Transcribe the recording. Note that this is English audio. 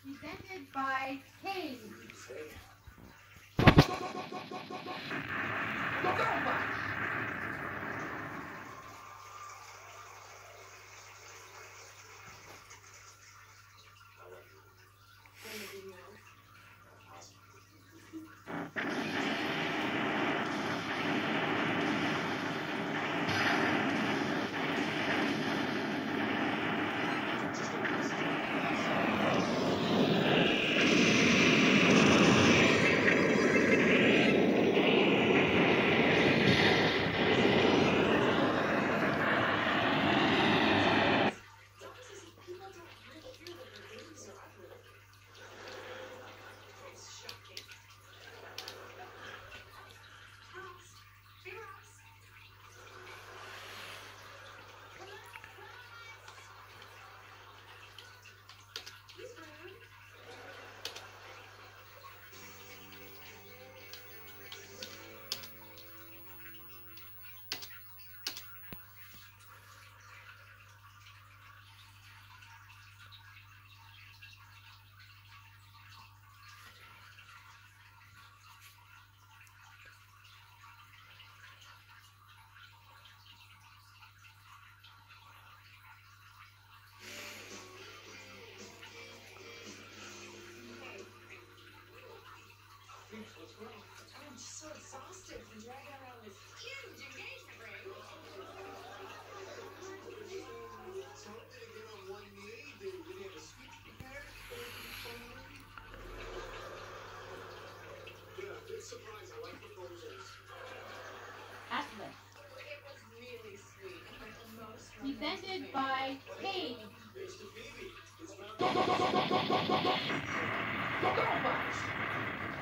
Presented by Kane. I'm just so exhausted from dragging around this huge engagement ring. So I'm gonna get on one knee. Did he have a speech prepared? Yeah, big surprise. I like proposals. Atlas. It was really sweet. Like the most Presented by Kane. It's the baby. It's not.